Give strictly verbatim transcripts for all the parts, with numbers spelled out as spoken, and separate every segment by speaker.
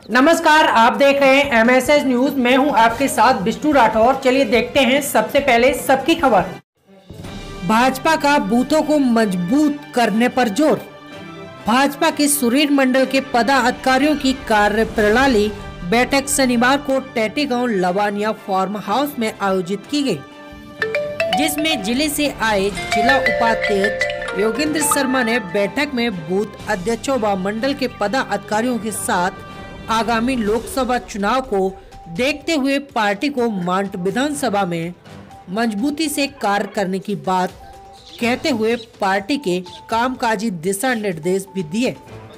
Speaker 1: नमस्कार, आप देख रहे हैं एम एस एस न्यूज। मैं हूं आपके साथ बिष्टू राठौर। चलिए देखते हैं सबसे पहले सबकी खबर। भाजपा का बूथों को मजबूत करने पर जोर। भाजपा के सुरीर मंडल के पदाधिकारियों की कार्य प्रणाली बैठक शनिवार को टेटी गांव लवानिया फार्म हाउस में आयोजित की गई, जिसमें जिले से आए जिला उपाध्यक्ष योगेंद्र शर्मा ने बैठक में बूथ अध्यक्षों व मंडल के पदाधिकारियों के साथ आगामी लोकसभा चुनाव को देखते हुए पार्टी को मांट विधानसभा में मजबूती से कार्य करने की बात कहते हुए पार्टी के कामकाजी दिशा निर्देश भी दिए।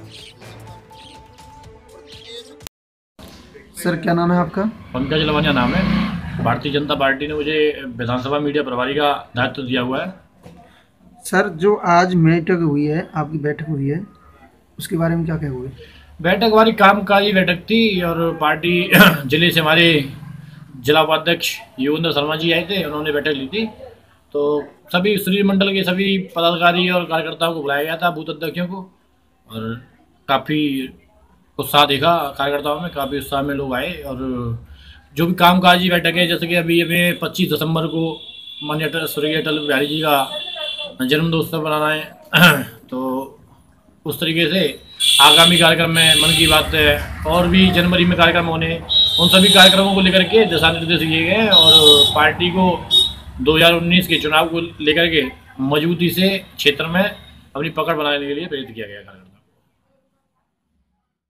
Speaker 2: सर, क्या नाम है आपका?
Speaker 3: पंकज लवानिया नाम है। भारतीय जनता पार्टी ने मुझे विधानसभा मीडिया प्रभारी का दायित्व दिया हुआ है।
Speaker 2: सर, जो आज बैठक हुई है, आपकी बैठक हुई है, उसके बारे में क्या कहोगे?
Speaker 3: बैठक हमारी कामकाजी बैठक थी और पार्टी जिले से हमारे जिला उपाध्यक्ष योगेंद्र शर्मा जी आए थे, उन्होंने बैठक ली थी। तो सभी श्री मंडल के सभी पदाधिकारी और कार्यकर्ताओं को बुलाया गया था, बूथ अध्यक्षों को, और काफ़ी उत्साह देखा कार्यकर्ताओं में, काफ़ी उत्साह में लोग आए। और जो भी कामकाजी बैठक है, जैसे कि अभी हमें पच्चीस दिसंबर को माननीय अटल स्वर्गीय अटल बिहारी जी का जन्म उत्सव बनाना है, तो उस तरीके से आगामी कार्यक्रम में मन की बात है और भी जनवरी में कार्यक्रम होने, उन सभी कार्यक्रमों को लेकर के दिशा निर्देश दिए गए और पार्टी को दो हज़ार उन्नीस के चुनाव को लेकर के मजबूती से क्षेत्र में अपनी पकड़ बनाने के लिए प्रेरित किया गया।